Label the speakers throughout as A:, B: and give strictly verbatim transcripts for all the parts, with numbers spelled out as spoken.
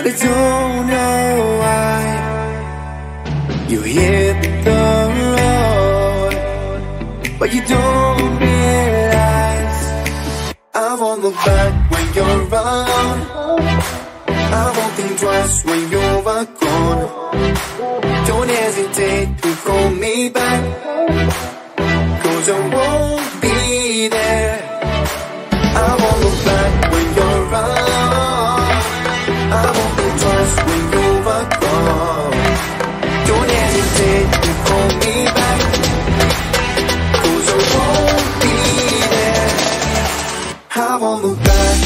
A: I don't know why you hit the road, but you don't realize I won't look back when you're around. I won't think twice when you're gone. Don't hesitate to call me back, 'cause I won't be there. I won't look back when you're around. I won't think twice when you're gone. Don't hesitate to call me back, 'cause I won't be there. I won't look back.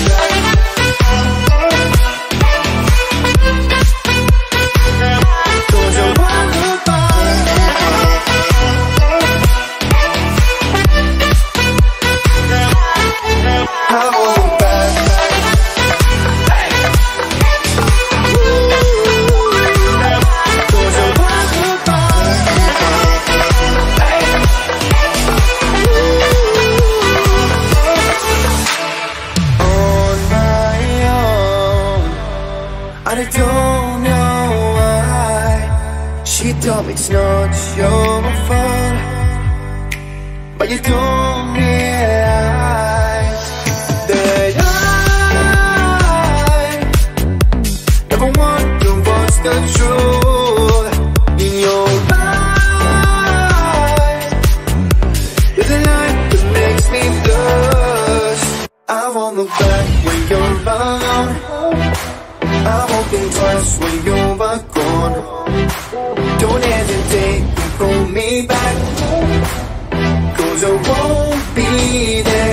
A: I don't know why she told me it's not your fault, but you don't realize that I never want to watch the truth in your eyes. You're the light that makes me blush. I won't look back when you're around. I won't think twice when you're gone. Don't hesitate to call me back, 'cause I won't be there.